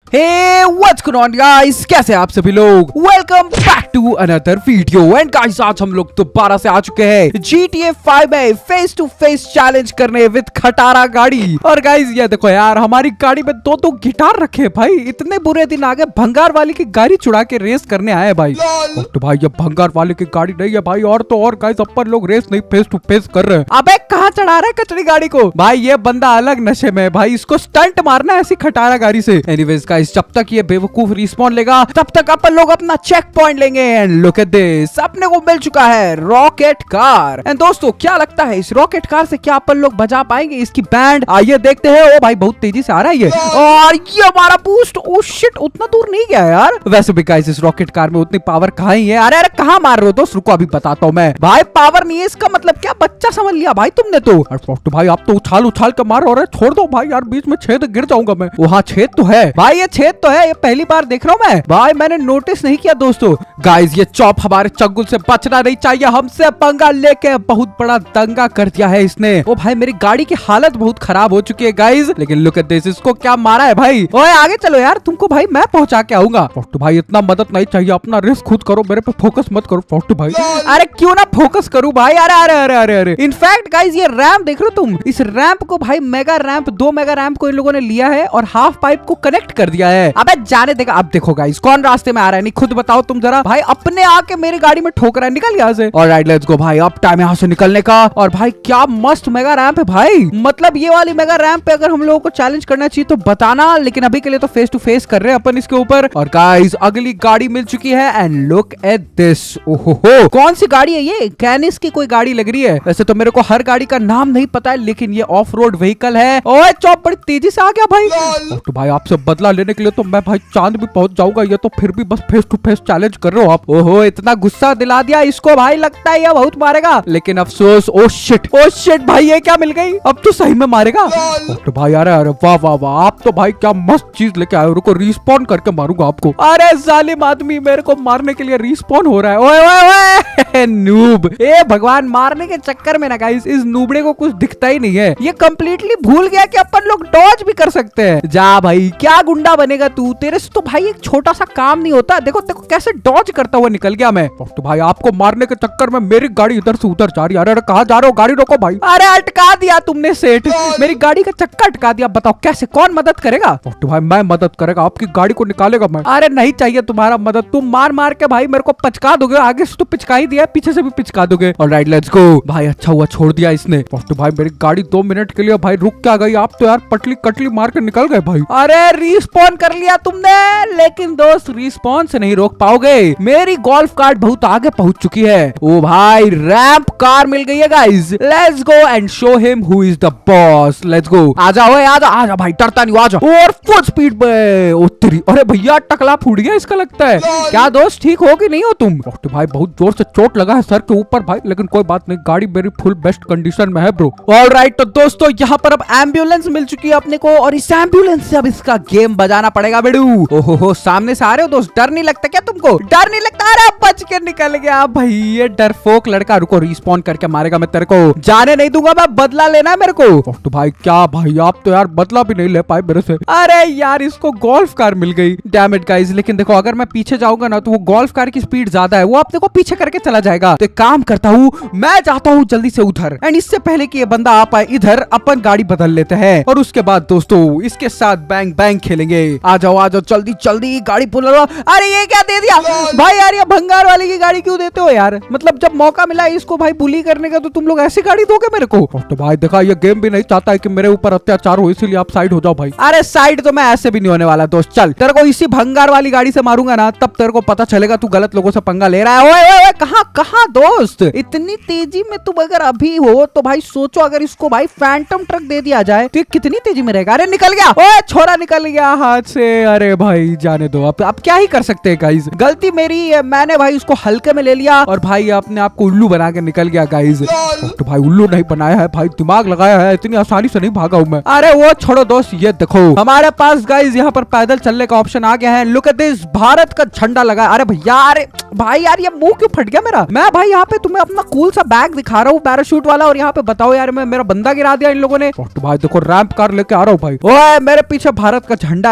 Hey, what's going on guys? कैसे आप सभी लोग? Welcome back to another video and guys आज हम लोग दोबारा से आ चुके हैं GTA 5 में फेस टू फेस चैलेंज करने विद खटारा गाड़ी। और गाइस ये देखो यार, हमारी गाड़ी में दो गिटार रखे भाई। इतने बुरे दिन आ गए, भंगार वाले की गाड़ी चुरा के रेस करने आए भाई। तो भाई ये भंगार वाले की गाड़ी नहीं है भाई, और तो और गाइस अपन लोग रेस नहीं फेस टू फेस कर रहे हैं। अबे कहाँ चढ़ा रहा है कचड़ी गाड़ी को भाई? ये बंदा अलग नशे में भाई, इसको स्टंट मारना है ऐसी खटारा गाड़ी से। एनीवेज गाइस जब तक ये बेवकूफ रिस्पॉन लेगा तब तक अपन लोग अपना चेक पॉइंट लेंगे। एंड लुक एट दिस, अपने को मिल चुका है रॉकेट कार। एंड दोस्तों क्या लगता है इस रॉकेट कार से क्या अपन लोग बजा पाएंगे इसकी बैंड? आइए देखते हैं। ओ भाई बहुत तेजी से आ रहा है ये, और ये हमारा बूस्ट। ओ शिट, उतना दूर नहीं गया यार। वैसे भी गाइस इस रॉकेट कार में उतनी पावर कहाँ ही है। अरे कहाँ मार रहे हो दोस्त? रुको अभी बताता हूँ मैं। भाई पावर नहीं है इसका मतलब क्या बच्चा समझ लिया भाई तुमने तो। अरे भाई आप तो उछाल उछाल के मार रहे हो। छोड़ दो भाई यार, बीच में छेद गिर जाऊंगा मैं। वहाँ छेद तो है भाई, ये छेद तो है, ये पहली बार देख रहा हूँ मैं भाई, मैंने नोटिस नहीं किया दोस्तों। गाइस ये चॉप हमारे चंगुल से बचना नहीं चाहिए, हमसे पंगा लेके बहुत बड़ा दंगा कर दिया है इसने। ओ भाई मेरी गाड़ी की हालत बहुत खराब हो चुकी है गाइस, लेकिन लुक एट दिस, इसको क्या मारा है भाई। ओए आगे चलो यार, तुमको भाई मैं पहुंचा के आऊंगा। फोर्टू भाई इतना मदद नहीं चाहिए, अपना रिस्क खुद करो, मेरे पे फोकस मत करो फोर्टू भाई। अरे क्यों ना फोकस करूं भाई। अरे अरे अरे अरे अरे इनफैक्ट गाइस ये रैंप देख रहे हो तुम, इस रैंप को भाई मेगा रैंप, 2 मेगा रैंप को इन लोगों ने लिया है और हाफ पाइप को कनेक्ट कर दिया है। अबे जाने देगा। अब देखो गाइस कौन रास्ते में आ रहा है, नहीं खुद बताओ तुम जरा भाई। अपने आके मेरी गाड़ी में ठोक रहा है, निकल यहाँ से। ऑलराइट लेट्स गो भाई, अब टाइम यहाँ से निकलने का। और भाई क्या मस्त मेगा रैंप है भाई, मतलब ये वाली मेगा रैंप पे अगर हम लोगों को चैलेंज करना चाहिए तो बताना, लेकिन अभी के लिए तो फेस टू फेस कर रहे हैं अपन इसके ऊपर। और गाइस अगली गाड़ी मिल चुकी है एंड लुक एट दिस। ओहो कौन सी गाड़ी है ये? कैनिस की कोई गाड़ी लग रही है। वैसे तो मेरे को हर गाड़ी का नाम नहीं पता है, लेकिन ये ऑफ रोड व्हीकल है। ओए चौप बड़ी तेजी से आ गया भाई। तो भाई आपसे बदला लेने के लिए तो मैं भाई चांद भी पहुंच जाऊंगा, ये तो फिर भी बस फेस टू फेस चैलेंज कर रहे हो आप। ओहो इतना गुस्सा दिला दिया इसको भाई, लगता है ये बहुत मारेगा, लेकिन अफसोस। ओ शिट भाई ये क्या मिल गई, अब तो सही में मारेगा। तो भाई अरे अरे वाह वाह वाह, आप तो भाई क्या मस्त चीज लेके आए। रुको रिस्पॉन करके मारूंगा आपको। अरे जालिम आदमी मेरे को मारने के लिए रिस्पॉन हो रहा है। ओए ओए ओए नूब, ए भगवान, मारने के चक्कर में ना गाइस इस नूबड़े को कुछ दिखता ही नहीं है। ये कंप्लीटली भूल गया कि अपन लोग डॉज भी कर सकते हैं। जा भाई क्या गुंडा बनेगा तू, तेरे से तो भाई एक छोटा सा काम नहीं होता। देखो देखो कैसे डॉज करता हुआ निकल गया मैं। तो भाई आपको मारने के चक्कर में मेरी गाड़ी इधर से उधर जा रही है। अरे कहाँ जा रहे हो, गाड़ी रोको भाई। अरे अटका दिया तुमने सेठ, मेरी गाड़ी का चक्का अटका दिया। बताओ कैसे, कौन मदद करेगा? तो भाई मैं मदद करेगा, आपकी गाड़ी को निकालेगा मैं। अरे नहीं चाहिए तुम्हारा मदद, तुम मार मार के भाई मेरे को पचका दोगे। आगे से तो पिचका ही दिया, पीछे से भी पिचका दोगे। ऑलराइट लेट्स गो भाई, अच्छा हुआ छोड़ दिया इसने। तो भाई मेरी गाड़ी 2 मिनट के लिए भाई रुक क्या गई। आप तो यार पटली कटली मार के निकल गए भाई। अरे रिस्पॉन कर लिया तुमने, लेकिन दोस्त रिस्पॉन से नहीं रोक पाओगे, मेरी गोल्फ कार्ट बहुत आगे पहुंच चुकी है। ओ भाई रैंप कार मिल गई है guys, let's go and show him who is the boss. Let's go, आजा ओए आजा भाई, डरता नहीं, आजा। और फुल स्पीड पे उतरी। अरे भैया टकला फूट गया इसका लगता है। क्या दोस्त ठीक हो कि नहीं हो तुम? तो भाई बहुत जोर से चोट लगा है सर के ऊपर भाई, लेकिन कोई बात नहीं, गाड़ी मेरी फुल बेस्ट कंडीशन में है ब्रो। ऑलराइट तो दोस्तों यहाँ पर अब एम्बुलेंस मिल चुकी है अपने को, और इस एम्बुलेंस से अब इसका गेम बजाना पड़ेगा बेडू। ओहो सामने से आ रहे हो दोस्त, डर नहीं लगता क्या तुमको? डर नहीं लगता? अरे बच के निकल गया भाई ये डरपोक लड़का। रुको रिस्पॉन करके मारेगा मैं तेरे को, जाने नहीं दूंगा मैं, बदला लेना है मेरे को। तो भाई क्या भाई आप तो यार बदला भी नहीं ले पाए मेरे से। अरे यार इसको गोल्फ कार मिल गई, डैम इट गाइस। लेकिन देखो अगर मैं पीछे जाऊंगा ना तो वो गोल्फ कार की स्पीड ज्यादा है, वो अपने को पीछे करके चला जाएगा। तो एक काम करता हूँ, मैं जाता हूँ जल्दी से उधर, एंड इससे पहले कि ये बंदा आ पाए इधर, अपन गाड़ी बदल लेते हैं। और उसके बाद दोस्तों इसके साथ बैंग बैंग खेलेंगे। आ जाओ जल्दी जल्दी, गाड़ी पुल। अरे ये क्या दे दिया भाई यार, ये भंगार वाले की गाड़ी क्यों देते हो यार? मतलब जब मौका मिला इसको भाई बुली करने का तो तुम लोग ऐसी गाड़ी दोगे मेरे को? तो भाई देखा ये गेम भी नहीं चाहता है कि मेरे ऊपर अत्याचार हो, इसीलिए आप साइड हो जाओ भाई। अरे साइड तो मैं ऐसे भी नहीं होने वाला दोस्त, चल तेरे को इसी भंगार वाली गाड़ी से मारूंगा ना, तब तेरे को पता चलेगा तू गलत लोगों से पंगा ले रहा है। ओए कहाँ दोस्त, इतनी तेजी में तुम अगर अभी हो तो भाई सोचो अगर इसको भाई फैंटम ट्रक दे दिया जाए तो कितनी तेजी में रहेगा। अरे निकल गया, ओए छोरा निकल गया हाथ से। अरे भाई जाने दो, अब क्या ही कर सकते हैं गाइस, गलती मेरी है, मैंने भाई उसको हल्के में ले लिया और भाई अपने आप को उल्लू बना के निकल गया गाइस। तो भाई उल्लू नहीं बनाया है भाई, दिमाग लगाया है, इतनी आसानी से नहीं भागा हूं मैं। अरे वो छोड़ो दोस्त, ये देखो हमारे पास गाइस यहाँ पर पैदल चलने का ऑप्शन आ गया है। लुक एट दिस, भारत का झंडा लगा। अरे भैया, अरे भाई यार ये मुंह क्यों फट गया मेरा? मैं भाई यहाँ पे तुम्हें अपना कूल सा बैग दिखा रहा हूँ पैराशूट वाला, और यहाँ पे बताओ यार मैं मेरा बंदा गिरा दिया इन लोगों ने। तो भाई देखो रैंप कार लेके आ रहा हूँ भाई। ओए मेरे पीछे भारत का झंडा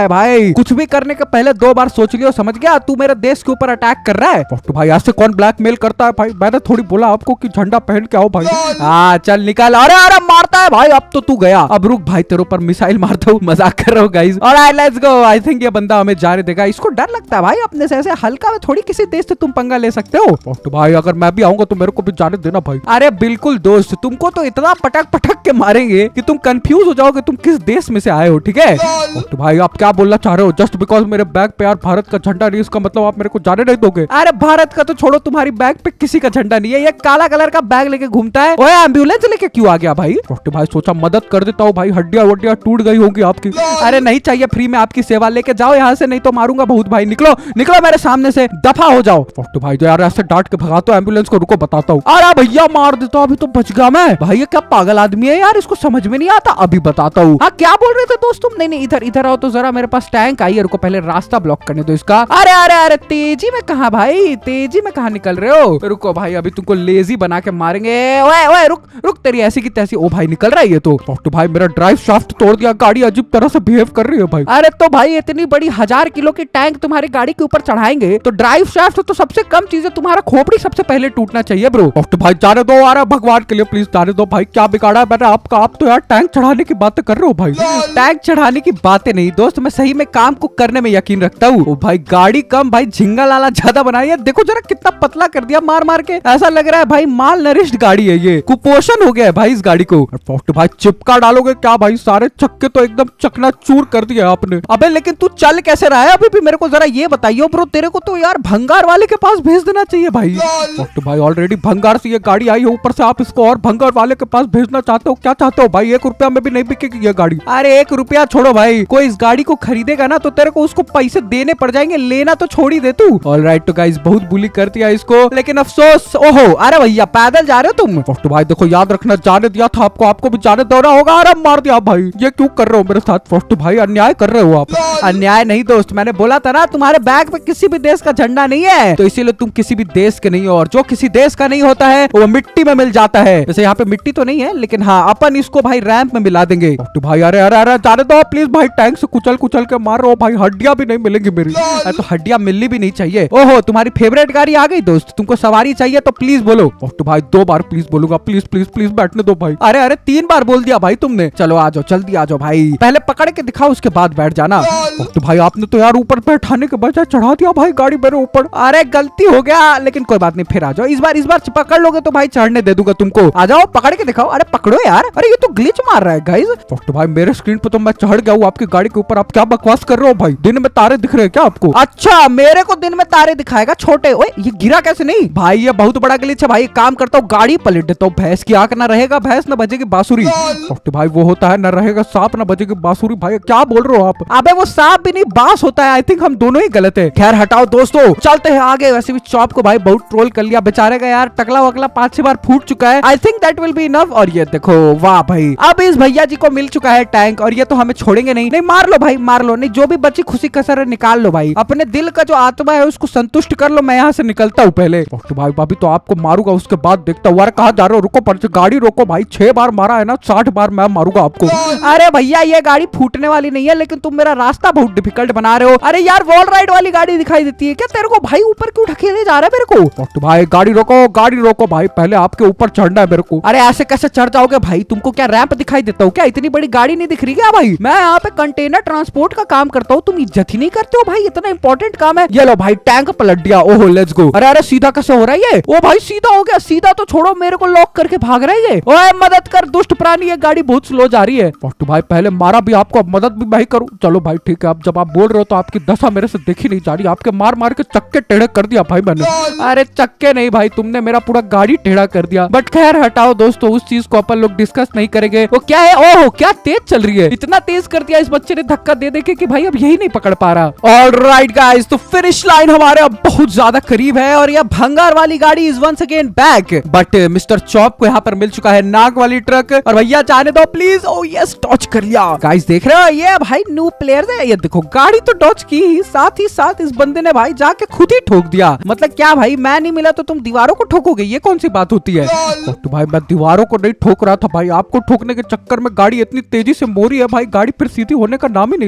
है भाई। कुछ भी करने के पहले 2 बार सोच लियो, समझ गया? तू मेरे देश के ऊपर अटैक कर रहा है। तो भाई ऐसे कौन ब्लैकमेल करता है भाई? मैंने थोड़ी बोला आपको कि झंडा पहन के आओ भाई। हाँ चल निकाल। अरे अरे मारता है भाई, अब तो तू गया। अब रुक भाई, तेरे ऊपर मिसाइल मारता हूँ, मजाक कर रहा हूँ guys. Alright let's go. I think ये बंदा हमें जाने देगा। इसको डर लगता है भाई अपने से, ऐसे हल्का में थोड़ी किसी देश से तुम पंगा ले सकते हो। तो भाई अगर मैं भी आऊंगा तो मेरे को भी जाने देना भाई। अरे बिल्कुल दोस्त, तुमको तो इतना पटक पटक के मारेंगे कि तुम कंफ्यूज हो जाओगे तुम किस देश में से आए हो, ठीक है? तो भाई आप क्या बोलना चाह रहे हो? जस्ट बिकॉज मेरे बैग पे यार भारत का झंडा नहीं, इसका मतलब आप मेरे को जाने नहीं दोगे? अरे भारत का तो छोड़ो, तुम्हारी बैग पे किसी का झंडा नहीं है। ये काला कलर का बैग लेके घूमता है। ओए एम्बुलेंस लेके क्यों आ गया भाई? तो भाई सोचा मदद कर देता हूँ भाई, हड्डियां वड्डियां टूट गई होंगी आपकी। अरे नहीं चाहिए, फ्री में आपकी सेवा, लेके जाओ यहाँ से, नहीं तो मारूंगा बहुत भाई। निकलो निकलो मेरे सामने से, दफा हो जाओ। तो भाई तो यार ऐसे डांट के भगाता हूँ एम्बुलेंस को, रुको बताता हूँ। अरे भैया मार देता हूँ, अभी तो बच गया मैं। भाई ये क्या पागल आदमी है यार, इसको समझ में नहीं आता। अभी बताता हूँ। हाँ क्या बोल रहे थे दोस्त तुम? नहीं इधर इधर आओ तो जरा, मेरे पास टैंक आई है, रुको पहले रास्ता ब्लॉक करने दो इसका। अरे अरे अरे तेजी में कहा भाई, तेजी में कहा निकल रहे हो? रुको भाई अभी तुमको लेजी बना के मारेंगे। ओए ओए रुक रुक, तेरी ऐसी की तैसी। ओ भाई निकल रहा है ये तो भाई मेरा ड्राइव शाफ्ट तोड़ दिया, गाड़ी अजीब तरह से बिहेव कर रही है भाई। अरे तो भाई इतनी बड़ी 1000 किलो की टैंक तुम्हारी गाड़ी के ऊपर चढ़ाएंगे तो ड्राइव शाफ्ट तो सबसे कम चीज है, तुम्हारा खोपड़ी सबसे पहले टूटना चाहिए ब्रो। तो भाई जाने दो, आ रहा भगवान के लिए प्लीज जाने दो भाई। क्या बिगाड़ा है मैंने आपका? आप तो यार टैंक चढ़ाने की बातें कर रहे हो भाई। टैंक चढ़ाने की बातें नहीं दोस्त, मैं सही में काम को करने में यकीन रखता हूँ। भाई गाड़ी कम भाई, झिंगा लाला ज्यादा बनाई है। देखो जरा कितना पतला कर दिया मार मार के, ऐसा लग रहा है भाई माल नरिश्ड गाड़ी है ये। कुपोषण हो गया है भाई इस गाड़ी को। तो भाई चिपका डालोगे क्या भाई? सारे चक्के तो एकदम चकनाचूर कर दिया आपने। अबे लेकिन तू चल कैसे रहा है अभी भी, मेरे को जरा ये बताइए ब्रो। तेरे को तो यार भंगार वाले के पास भेज देना चाहिए भाई। तो भाई ऑलरेडी भंगार से ये गाड़ी आई है, ऊपर से आप इसको और भंगार वाले के पास भेजना चाहते हो? क्या चाहते हो भाई? 1 रुपया में भी नहीं बिकेगी ये गाड़ी। अरे 1 रुपया छोड़ो भाई, कोई इस गाड़ी को खरीदेगा ना तो तेरे को उसको पैसे देने पड़ जाएंगे, लेना तो छोड़ ही दे तू। ऑलराइट तो गाइस बहुत बुली कर दिया इसको, लेकिन अफसोस। ओहो अरे भैया पैदल जा रहे हो तुम? तो भाई देखो याद रखना, जाने दिया था आपको, आपको भी जाने देना होगा। अरे मार दिया भाई, ये क्यों कर रहे हो मेरे साथ? तो भाई अन्याय कर रहे हो आप। अन्याय नहीं दोस्त, मैंने बोला था ना तुम्हारे बैग पे किसी भी देश का झंडा नहीं है, तो इसीलिए तुम किसी भी देश के नहीं हो। और जो किसी देश का नहीं होता है वो मिट्टी में मिल जाता है। वैसे यहाँ पे मिट्टी तो नहीं है, लेकिन हाँ अपन इसको भाई रैंप में मिला देंगे। तो भाई अरे अरे अरे जाने दो प्लीज भाई, टैंक से कुचल कुचल के मार रहे हो भाई, हड्डियां भी नहीं मिलेंगी मेरी। तो हड्डियां मिलनी भी नहीं चाहिए। ओहो तुम्हारी फेवरेट गाड़ी आ गई दोस्त, तुमको सवारी चाहिए तो प्लीज बोलो। तो भाई 2 बार प्लीज बोलूंगा, प्लीज प्लीज प्लीज बैठने दो भाई। अरे अरे 3 बार बोल दिया भाई तुमने। चलो आ जाओ, जल्दी आ जाओ भाई, पहले पकड़ के दिखाओ उसके बाद बैठ जाना। तो भाई आपने तो यार ऊपर बैठाने के बजाय चढ़ा दिया भाई गाड़ी मेरे ऊपर। अरे गलती हो गया, लेकिन कोई बात नहीं, फिर आ जाओ। इस बार पकड़ लोगे तो भाई चढ़ने दे दूंगा तुमको। आ जाओ पकड़ के दिखाओ। अरे पकड़ो यार, अरे ये तो ग्लिच मार रहा है गाइस। तो भाई मेरे स्क्रीन पे तो मैं चढ़ गया हूँ आपकी गाड़ी के ऊपर, आप क्या बकवास कर रहे हो भाई? दिन में तारे दिख रहे हैं क्या आपको? अच्छा मेरे को दिन में तारे दिखाएगा छोटे? ओए ये गिरा कैसे? नहीं भाई ये बहुत बड़ा ग्लिच है भाई। काम करता हूँ गाड़ी पलट देता हूँ, भैंस की आंख ना रहेगा भैंस, ना बजेगी बांसुरी। तो भाई वो होता है, ना रहेगा सांप ना बजेगी बांसुरी। भाई क्या बोल रहे हो आप? अबे वो सांप भी नहीं बांस होता है। आई थिंक हम दोनों ही गलत है। खैर हटाओ दोस्तों, चलते हैं आगे। वैसे भी चॉप को भाई बहुत ट्रोल कर लिया बेचारे का यार, टकला वकला 5-6 बार फूट चुका है। I think that will be enough. और ये देखो वाह भाई, अब इस भैया जी को मिल चुका है टैंक, और ये तो हमें छोड़ेंगे नहीं। नहीं मार लो भाई मार लो, नहीं जो भी बची खुशी कसर है निकाल लो भाई। अपने दिल का जो आत्मा है उसको संतुष्ट कर लो। मैं यहाँ से निकलता हूँ पहले। तो भाई भाभी तो आपको मारूंगा, उसके बाद देखता हूँ। कहाँ जा रहे हो? रुको पर गाड़ी रोको भाई, 6 बार मारा है ना, 60 बार मैं मारूंगा आपको। अरे भैया ये गाड़ी फूटने वाली नहीं है, लेकिन तुम मेरा रास्ता बहुत डिफिकल्ट बना रहे हो। अरे यार वॉल राइड वाली गाड़ी दिखाई देती है क्या तेरे को भाई? ऊपर क्यों ढकेले जा रहा है मेरे को? तो भाई गाड़ी रोको भाई, पहले आपके ऊपर चढ़ना है मेरे को। अरे ऐसे कैसे चढ़ जाओगे भाई? तुमको क्या रैंप दिखाई देता हूँ क्या? इतनी बड़ी गाड़ी नहीं दिख रही क्या भाई? मैं यहाँ पे कंटेनर ट्रांसपोर्ट का काम करता हूँ, तुम इज्जत ही नहीं करते हो भाई, इतना इंपॉर्टेंट काम है। ये लो भाई टैंक पलट दिया। ओहो लेट्स गो। अरे अरे सीधा कैसे हो रहा है ये? ओ भाई सीधा हो गया। सीधा तो छोड़ो, मेरे को लॉक करके भाग रहा है ये। ओए मदद कर दुष्ट प्राणी, ये गाड़ी बहुत स्लो जा रही है। तो भाई पहले मारा भी आपको, अब मदद भी मैं करूँ? चलो भाई ठीक है, अब जब आप बोल रहे हो तो आपकी दशा मेरे से देखी नहीं जा रही। आपके मार मार के चक्के टेढ़े कर दिया भाई मैंने। अरे चक्के नहीं भाई, तुमने मेरा पूरा गाड़ी टेढ़ा कर दिया। बट खैर हटाओ दोस्तों, उस चीज को अपन लोग डिस्कस नहीं करेंगे। वो क्या है? ओहो क्या तेज चल रही है, इतना तेज कर दिया इस बच्चे ने धक्का दे के कि भाई अब यही नहीं पकड़ पा रहा। ऑलराइट गाइस, तो फिनिश लाइन हमारे अब बहुत ज्यादा करीब है, और यह भंगार वाली गाड़ी is once again back. But mister Chop को यहाँ पर मिल चुका है नाग वाली ट्रक। और भैया जाने दो प्लीज। ओ यस डॉच कर लिया। गाइस देख रहे हो ये भाई न्यू प्लेयर है। ये देखो गाड़ी तो डॉच की ही, साथ ही साथ इस बंदे ने भाई जाके खुद ही ठोक दिया। मतलब क्या भाई, मैं नहीं मिला तो तुम दीवारों को ठोकोगे? ये कौन सी बात होती है? तो भाई मैं दीवारों को नहीं ठोक रहा था भाई, आपको ठोकने के चक्कर में गाड़ी इतनी तेजी से मोड़ी है भाई, गाड़ी फिर सीधी होने का नाम ही नहीं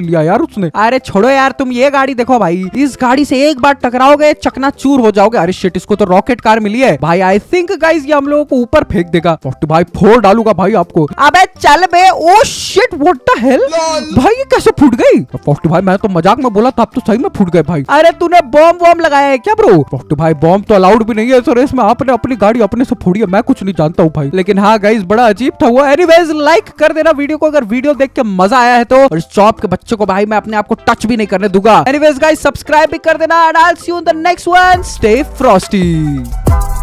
लिया यार उसने। अरे छोड़ो यार, तुम ये गाड़ी देखो भाई, इस गाड़ी से एक बार टकराओगे चकनाचूर हो जाओगे। अरे शिट, इसको तो रॉकेट कार मिली है भाई। आई थिंक गाइस ये हम लोगों को ऊपर फेंक देगा। तो भाई फोड़ डालूंगा भाई आपको। अबे चल बे। Oh shit, what the hell भाई, ये कैसे फूट गई? फोर्टी भाई मैं तो मजाक में बोला था, अब तो सही में फूट गए भाई। अरे तूने बॉम्ब वॉम्ब लगाया है क्या ब्रो? फोर्टी भाई बॉम्ब तो अलाउड भी नहीं है सर, इसमें आपने अपनी गाड़ी अपने से फोड़ी है, मैं कुछ नहीं जानता हूँ भाई। लेकिन हाँ गाइस, बड़ा अजीब था वो। एनीवेज लाइक कर देना वीडियो को अगर वीडियो देख के मजा आया है तो। और इस चॉप के बच्चे को भाई मैं अपने आप को टच भी नहीं करने दूंगा। एनीवेज गाइस, सब्सक्राइब भी कर देना। And I will see you in the next one. Stay Frosty.